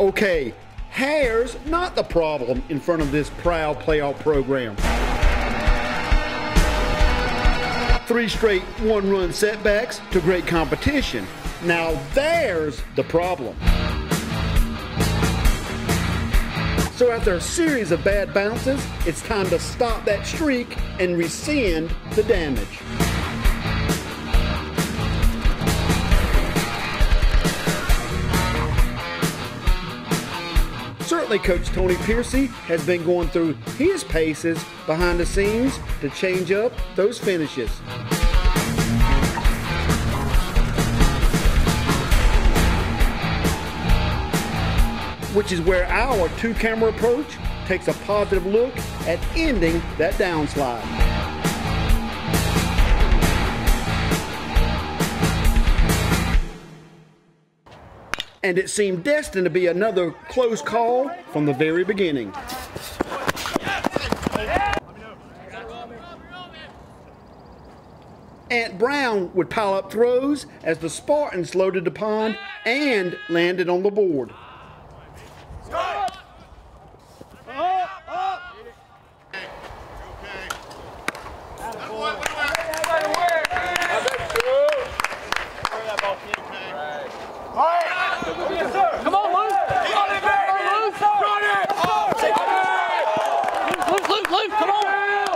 Okay, hair's not the problem in front of this proud playoff program. 3 straight one-run setbacks to great competition. Now there's the problem. So after a series of bad bounces, it's time to stop that streak and rescind the damage. Certainly Coach Tony Piercy has been going through his paces behind the scenes to change up those finishes. Which is where our 2-camera approach takes a positive look at ending that downslide. And it seemed destined to be another close call from the very beginning. Ant Brown would pile up throws as the Spartans loaded the pond and landed on the board. Come on, Luke! Luke, come on!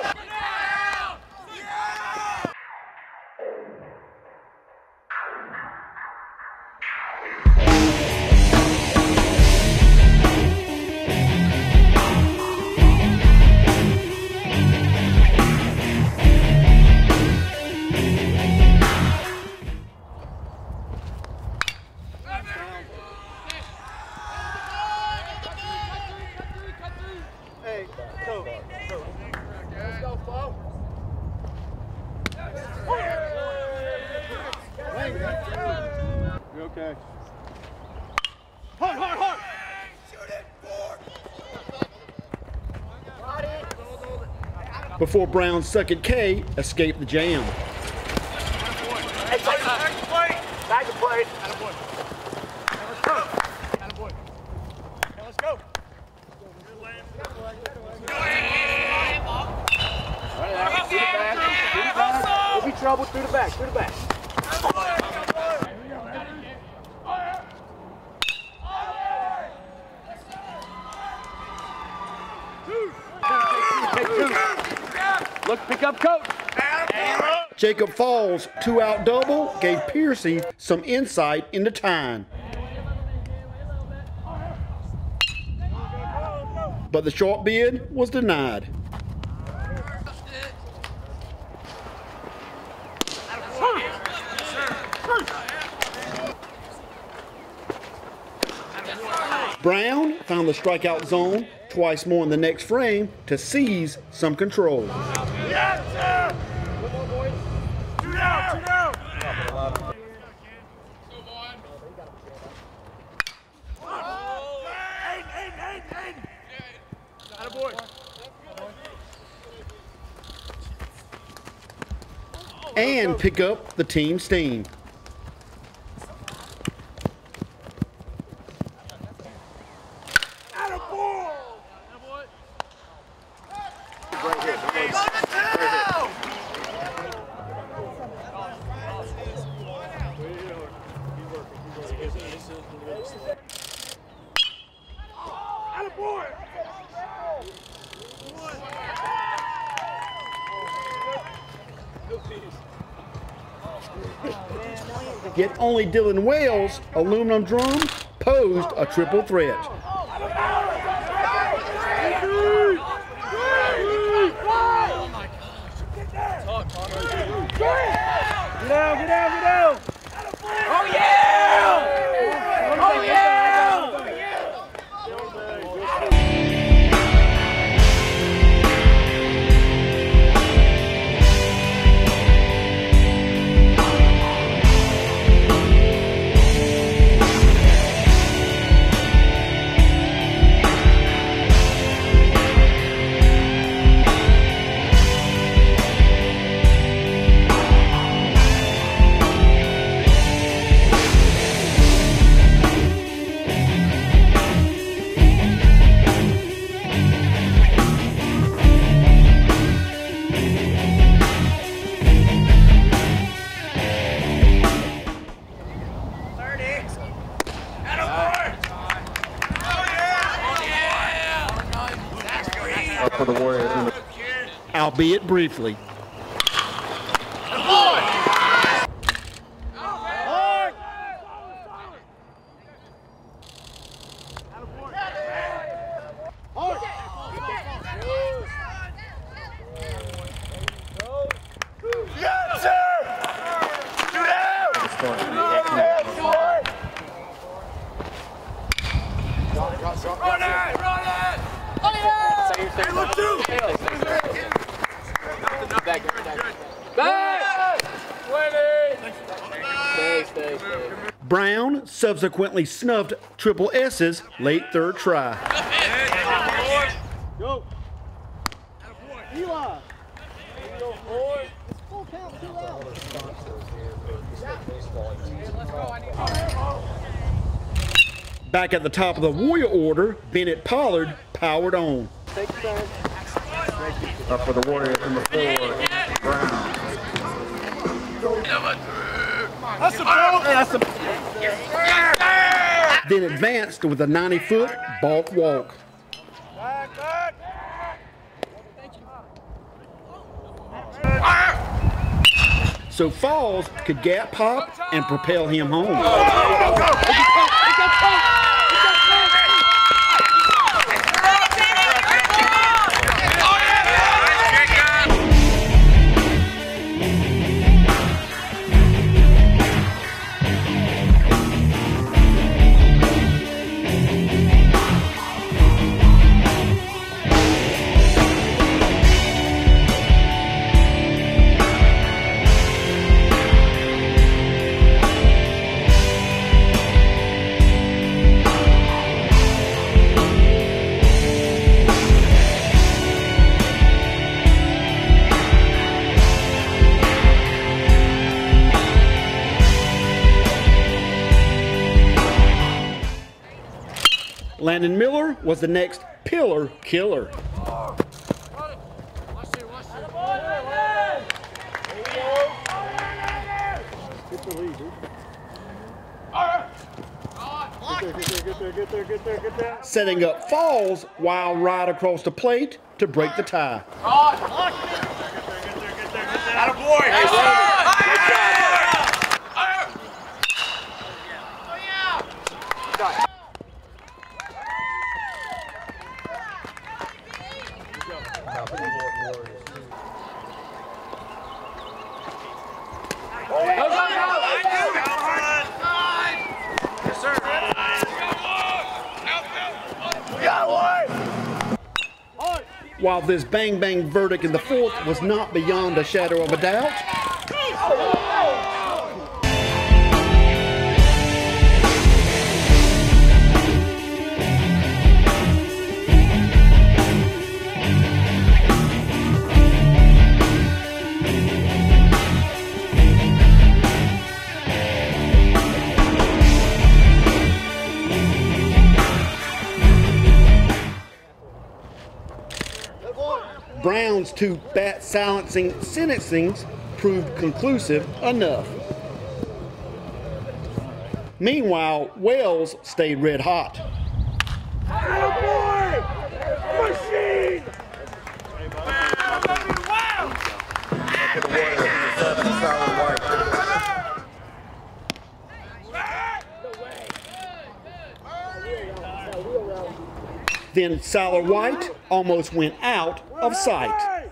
Hey, coach. Let's go, Flo. You okay? Hard! Before Brown's second K escaped the jam. Hey, back to plate. Let's go. There'll be trouble through the back, Look, pick up, coach. Jacob Fall's 2-out double gave Piercy some insight into time. But the short bid was denied. Brown found the strikeout zone twice more in the next frame to seize some control. Yes, sir! Come on, boys. 2 down, 2 down. And pick up the team steam. Yet only Dylan Wales' aluminum drum posed a triple threat. Get down! Oh yeah! Oh yeah! for the Warriors. Albeit briefly. Brown subsequently snuffed Triple S's late third try. Go. Eli. Full count, 2 out. Back at the top of the Warrior order, Bennett Pollard powered on. Up for the Warriors in the 4, Brown. That's a ball. That's a Then advanced with a 90-foot balk walk. So Falls could gap pop and propel him home. Landon Miller was the next pillar killer. Setting up Falls while right across the plate to break the tie. While this bang-bang verdict in the fourth was not beyond a shadow of a doubt, Brown's 2 bat silencing sentencings proved conclusive enough. Meanwhile, Wells stayed red hot. machine. Then Siler White almost went out of sight.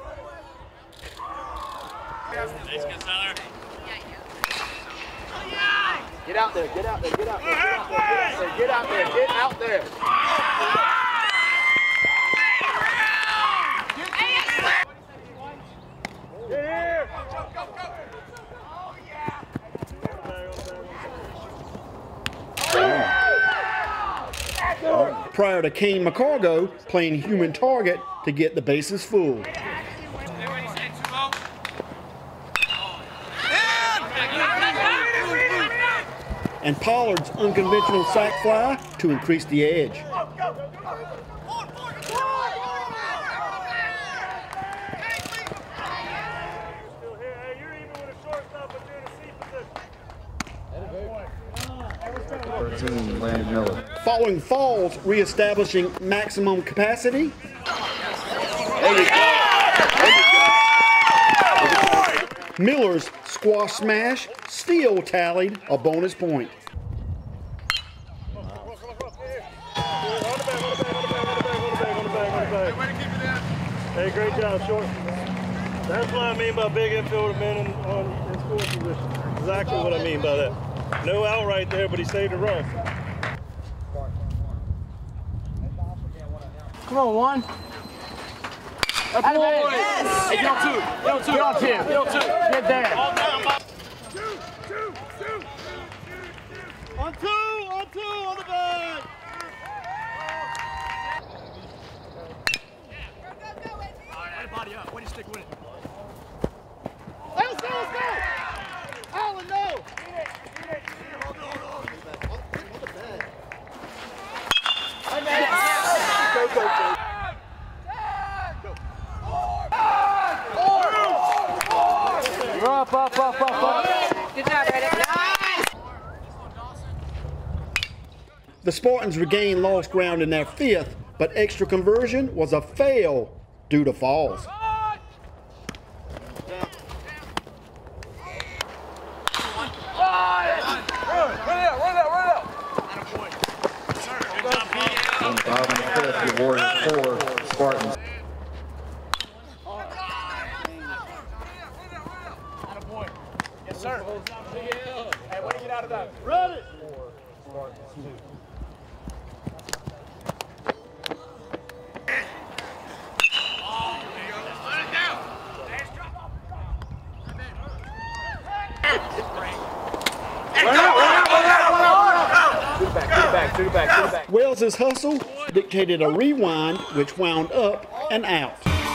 Get out there, get out there, get out there, get out there, get out there, get out there. Prior to Kane McCargo playing human target to get the bases full. And Pollard's unconventional sac fly to increase the edge. Following Falls reestablishing maximum capacity, Miller's squash smash still tallied a bonus point. Hey, great job, Short. That's what I mean by big infielder men in scoring position. Exactly what I mean by that. No out right there, but he saved a run. Come on, one. That's boy. Yes. Hey, get on two. Get on two. Get on two. Get on two. Get there. On two, on the bag. Body up. Way to stick with it. Let's go. Alan, no. Up. Good job, Reddit. Nice. The Spartans regained lost ground in their fifth, but extra conversion was a fail due to fouls. On 5 and 5, the Warriors 4, Spartans. Yes, sir. Hey, way to get out of that. Run it. Get back. Wells's hustle dictated a rewind, which wound up and out.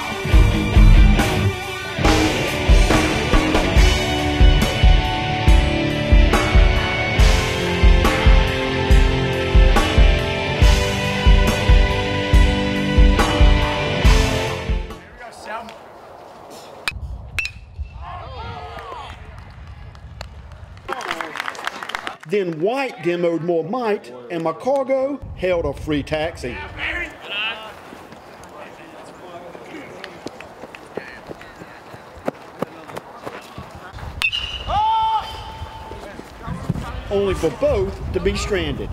Then White demoed more might, and my cargo held a free taxi. Only for both to be stranded.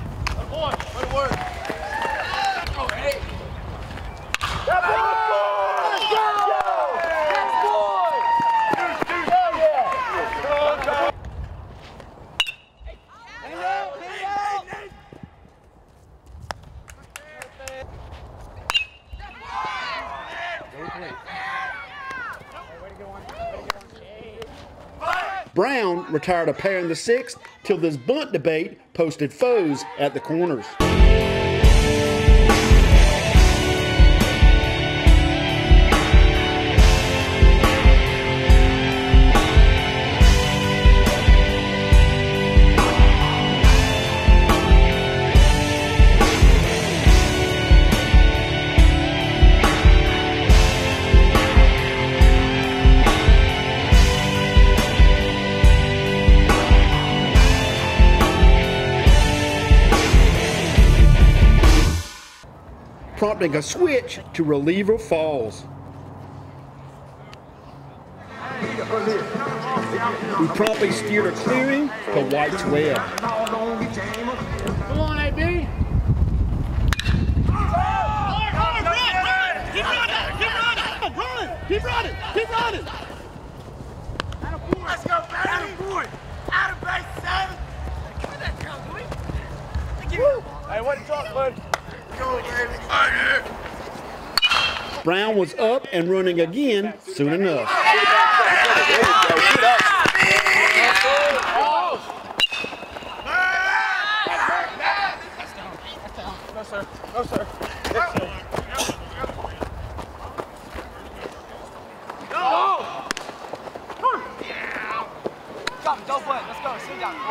Brown retired a pair in the sixth till this bunt debate posted foes at the corners. Prompting a switch to reliever falls. He promptly steered a clearing to White's web. Come on, AB. Keep running. Let's go, baby. Out of base 7. Give me that count, boy. Hey, what you talking, bud? Brown was up and running again soon enough. No, sir. Go for it. Let's go. Sit down.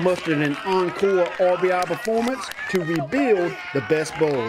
mustered an encore RBI performance to rebuild the best bowl.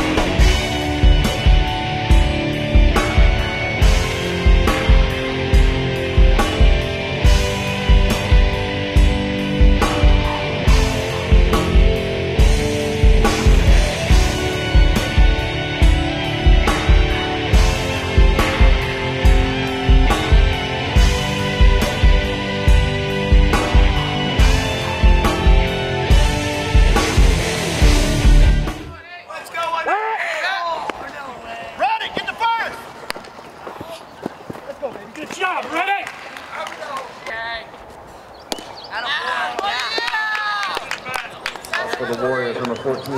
Good job, ready? For the Warriors, number 14.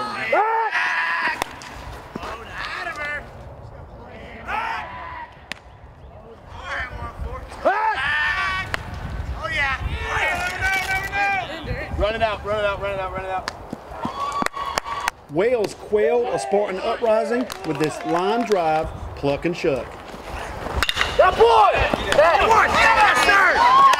Run it out, run it out, run it out, run it out. Wales quelled a Spartan uprising with this line drive, pluck and shuck. That boy! That boy! Yes, sir!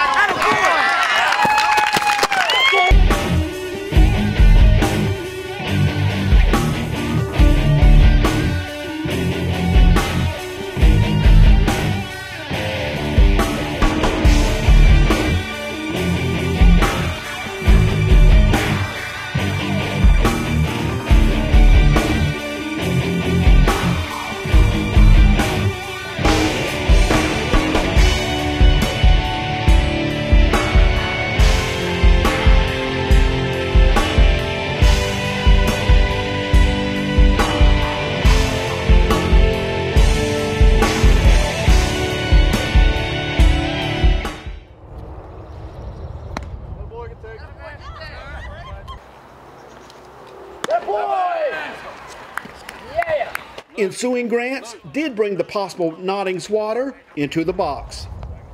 Ensuing grants did bring the possible nodding swatter into the box.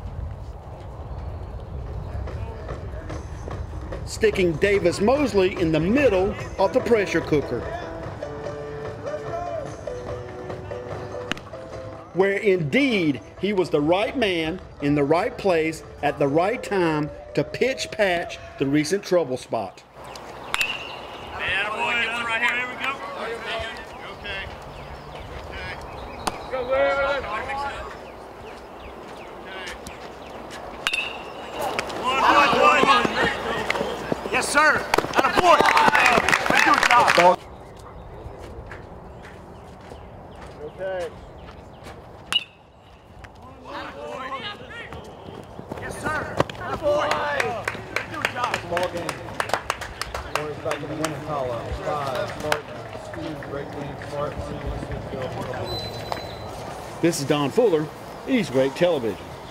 Sticking Davis Mosley in the middle of the pressure cooker, where indeed he was the right man in the right place at the right time to pitch patch the recent trouble spot. Yes, sir. Atta boy. Good job. Okay. Yes, sir. Atta boy. Good job. Ball game. Warriors back in the winning column. 5, Spartans. 2, great game, Spartans. This is Don Fuller, East Wake Television.